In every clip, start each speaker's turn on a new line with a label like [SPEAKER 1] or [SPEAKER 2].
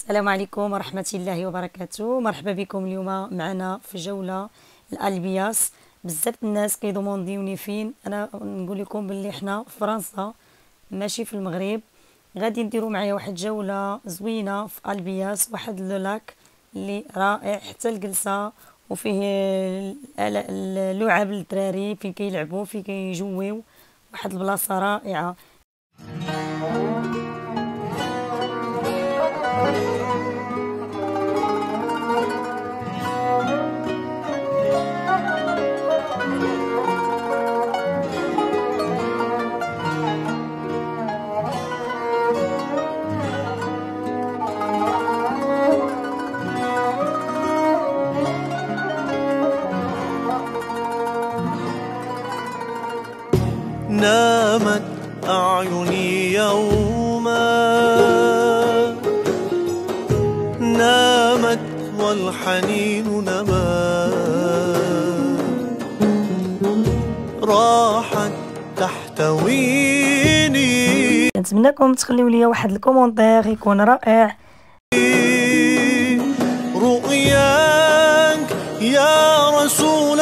[SPEAKER 1] السلام عليكم ورحمة الله وبركاته. مرحبا بكم اليوم معنا في جولة الألبياس. بزاف الناس كيدومونديوني فين انا نقول لكم باللي حنا في فرنسا ماشي في المغرب. غادي نديروا معايا واحد جولة زوينة في ألبياس، واحد لاك اللي رائع حتى الجلسة، وفيه اللعب للدراري فين كيلعبوا فين كيجويو، واحد البلاصة رائعة.
[SPEAKER 2] نامت أعيني يوما، نامت والحنين نما، راحت تحتويني.
[SPEAKER 1] نتمنىكم تخليو لي واحد الكومونتير يكون رائع.
[SPEAKER 2] رؤياك يا رسول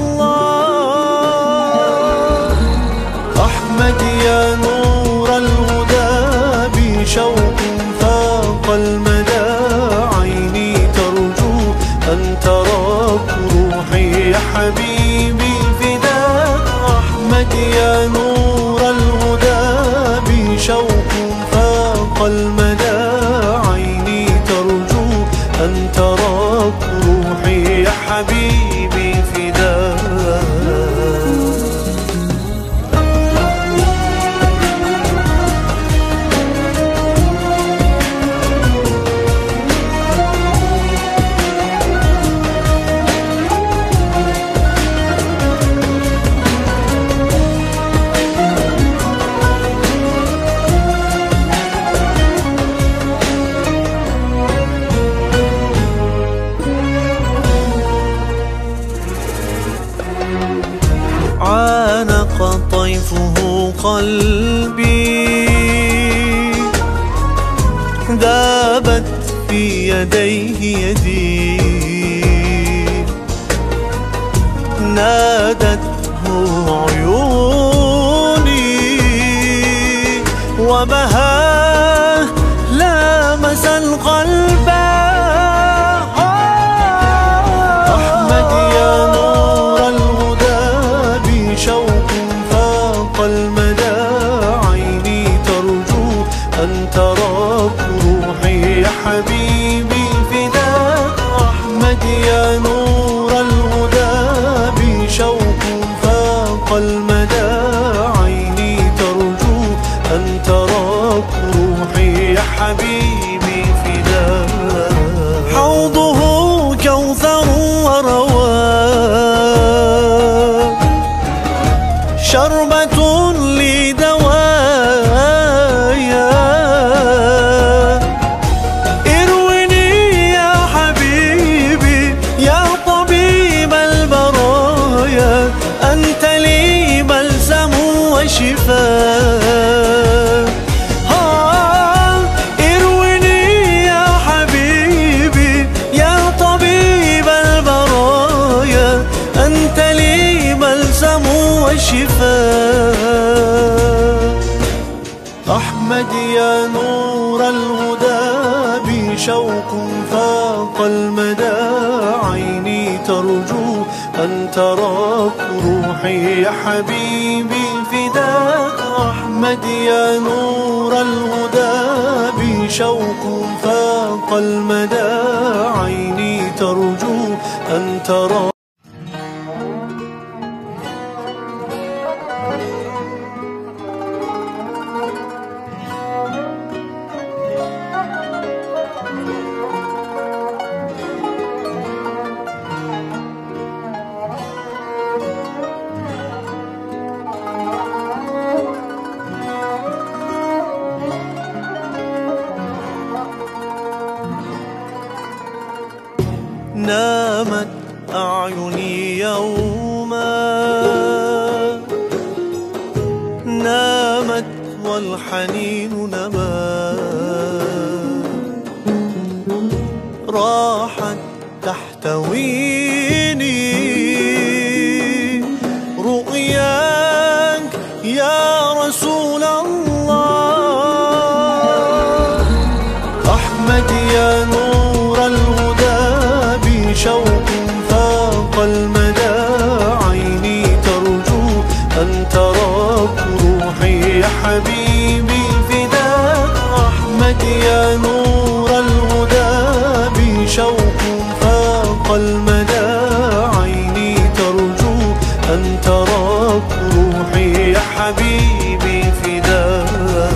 [SPEAKER 2] الله، أحمد يا نور الهدى، بشوق فاق المدى، عيني ترجو أن تراك، روحي يا حبيبي فداك. أحمد يا نور الهدى، بشوق فاق المدى، عيني ترجو أن تراك، روحي يا حبيبي فداك. عانق طيفه قلبي، ذابت في يديه يدي، نادته عيوني، وبهاه لامس القلب. أحمد يا نور الهدى، بشوق فاق المدى، عيني ترجو أن تراك، روحي يا حبيبي فداك. أحمد يا نور الهدى، بشوق فاق المدى، عيني ترجو أن تراك، روحي يا حبيبي فداك. حوضه كوثر ورواك، شربة لدوايا، ارويني يا حبيبي يا طبيب البرايا، أنت لي بلسم وشفاء. ارويني يا حبيبي يا طبيب البرايا، أنت لي بلسم وشفاء. أحمد يا نور الهدى، بشوق فاق المدى، عيني ترجو أن تراك، روحي يا حبيبي فداك. أحمد يا نور الهدى، بشوق فاق المدى، عيني ترجو أن تراك. نامت أعيني يوما، نامت والحنين نما، راحت تحتويني رؤياك يا رسول الله. أحمد يا نور الهدى بشوق فاق المدى، عيني ترجو أن تراك روحي يا حبيبي فداك. أحمد يا نور الهدى بشوق فاق المدى، عيني ترجو أن تراك روحي يا حبيبي فداك.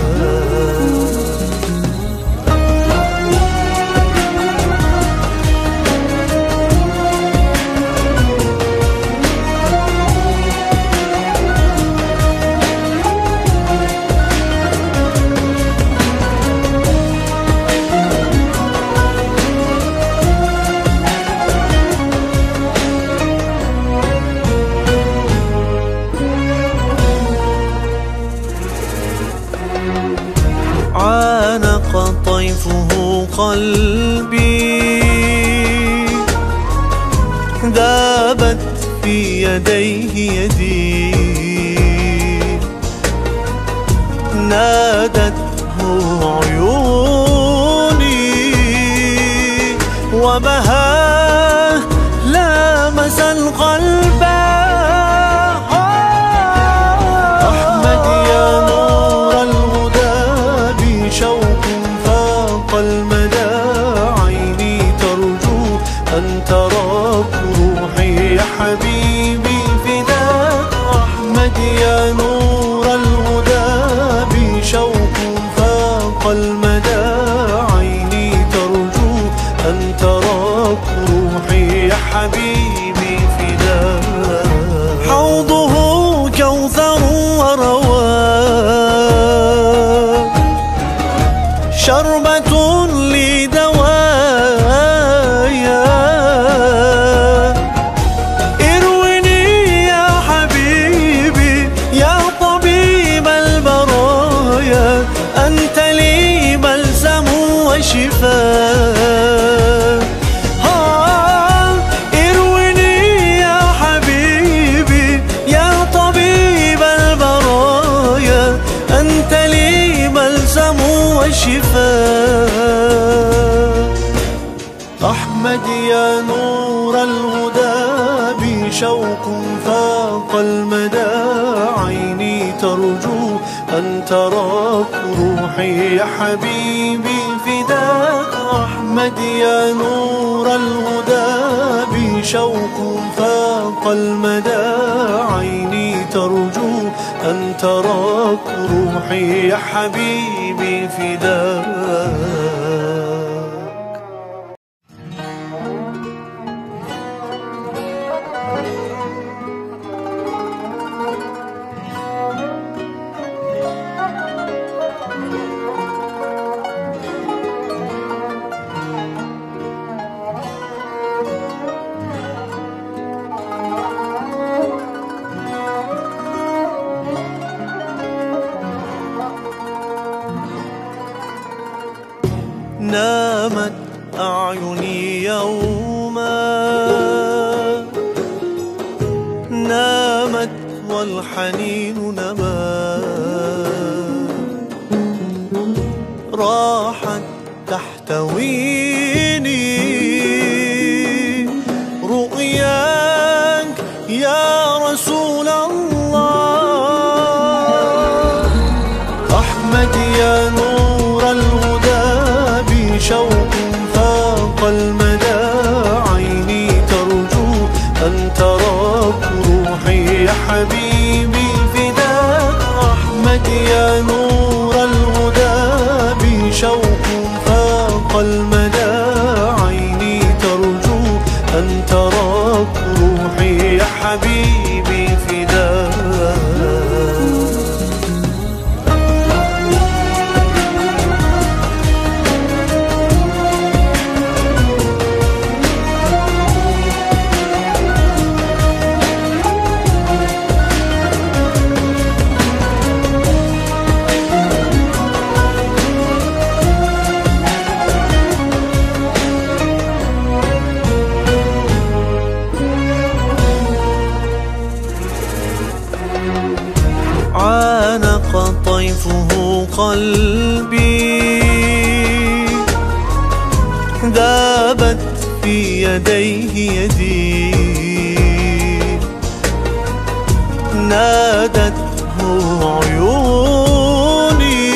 [SPEAKER 2] عانق طيفه قلبي، ذابت في يديه يدي، نادته عيوني وبهاه لامس القلب. أحمد يا نور الهدى بشوق فاق المدى، عيني ترجو أن تراك روحي يا حبيبي فداك. أحمد يا نور الهدى بشوق فاق المدى، عيني ترجو أن تراك روحي يا حبيبي فداك. حوضه كوثر ورواك، شربة لدوايا، ارويني يا حبيبي يا طبيب البرايا، أنت لي بلسم وشفاء. ارويني يا حبيبي يا طبيب البرايا، أنت لي بلسم وشفاء. أحمد يا نور الهدى بشوق فاق المدى، عيني ترجو أن تراك روحي يا حبيبي فداك. أحمد يا نور الهدى بشوق فاق المدى، عيني ترجو أن تراك روحي يا حبيبي فداك. نامت أعيني يوما، نامت والحنين نما، راحت تحتويني رؤياك يا رسول الله. أحمد يا نور الهدى بشوق فاق المدى، عيني ترجو أن تراك روحي يا حبيبي فداك. أحمد يا نور الهدى بشوق فاق المدى، قلبي ذابت في يديه يدي نادته عيوني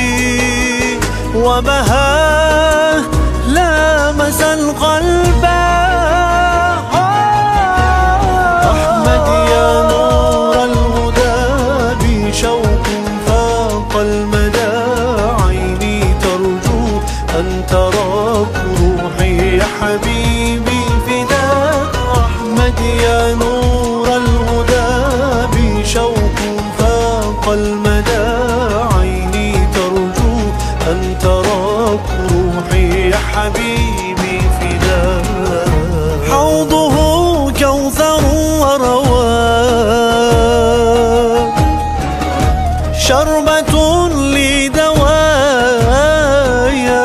[SPEAKER 2] وبهاه لامس القلب. أحمد يا نور الهدى بشوق فاق المدى عيني ترجو أن تراك روحي يا حبيبي فداك. أحمد يا نور الهدى بشوق فاق المدى عيني ترجو أن تراك روحي يا حبيبي فداك. حوضه كوثر ورواك شربة لدوايا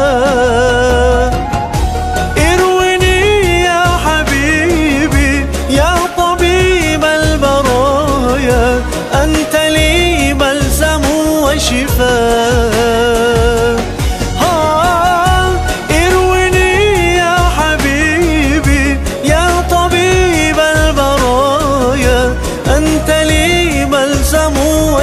[SPEAKER 2] ارويني يا حبيبي يا طبيب البرايا أنت لي بلسم وشفاء. ارويني يا حبيبي يا طبيب البرايا أنت لي بلسم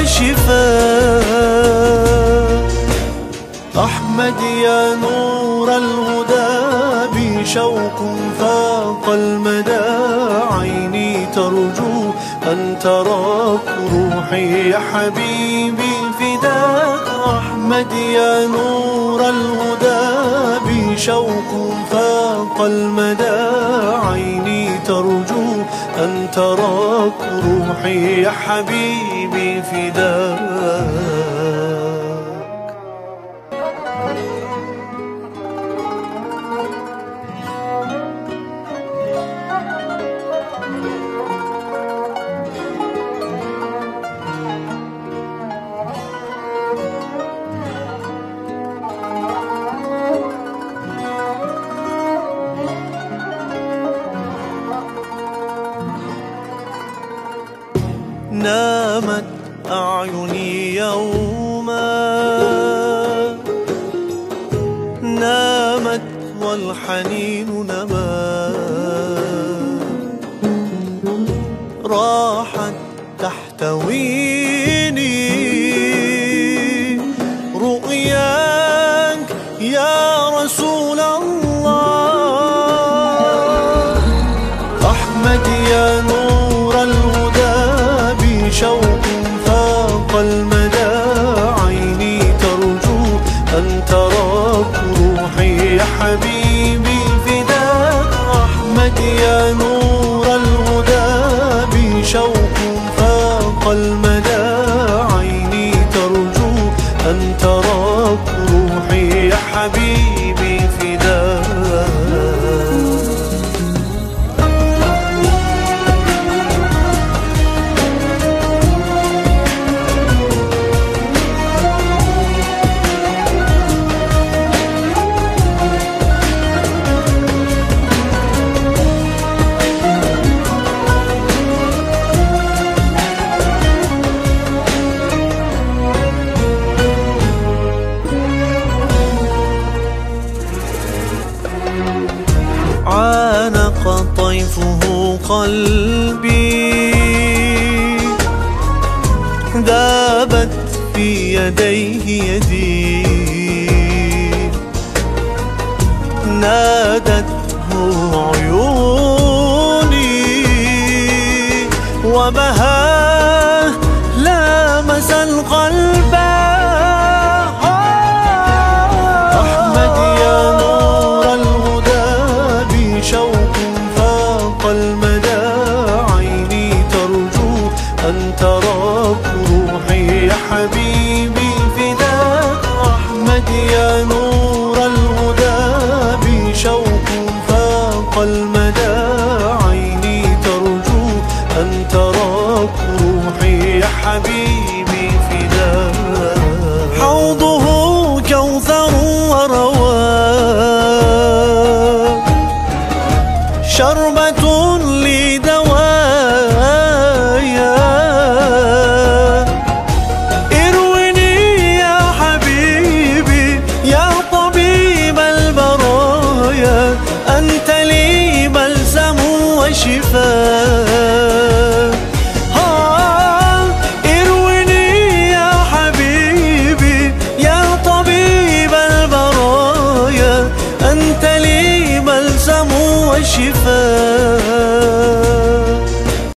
[SPEAKER 2] وشفاء. أحمد يا نور الهدى بشوق فاق المدى عيني ترجو أن تراك روحي يا حبيبي فداك. أحمد يا نور الهدى بشوق فاق المدى عيني ترجو أن تراك روحي يا حبيبي فداك. نامت أعيني يوما نامت والحنين نما راحت تحتويني رؤياك يا رسول الله. أحمد يا نور الهدى بشوق فاق المدى عيني ترجو أن تراك روحي يا حبيبي فداك. أحمد يا نور الهدى بشوق فاق المدى عيني ترجو أن تراك روحي يا حبيبي فداك. عانق طيفه قلبي ذابت في يديه يدي نادته عيوني وبهاه لامس القلب. أحمد يا نور الهدى بشوق فاق المدى عيني ترجو أن تراك روحي يا حبيبي فداك. أحمد يا نور الهدى بشوق فاق المدى عيني ترجو أن تراك روحي يا حبيبي فداك. حوضه كوثر ورواك شربة لدوايا ارويني يا والشفاء. ارويني يا حبيبي يا طبيب البرايا، أنت لي بلسم والشفاء.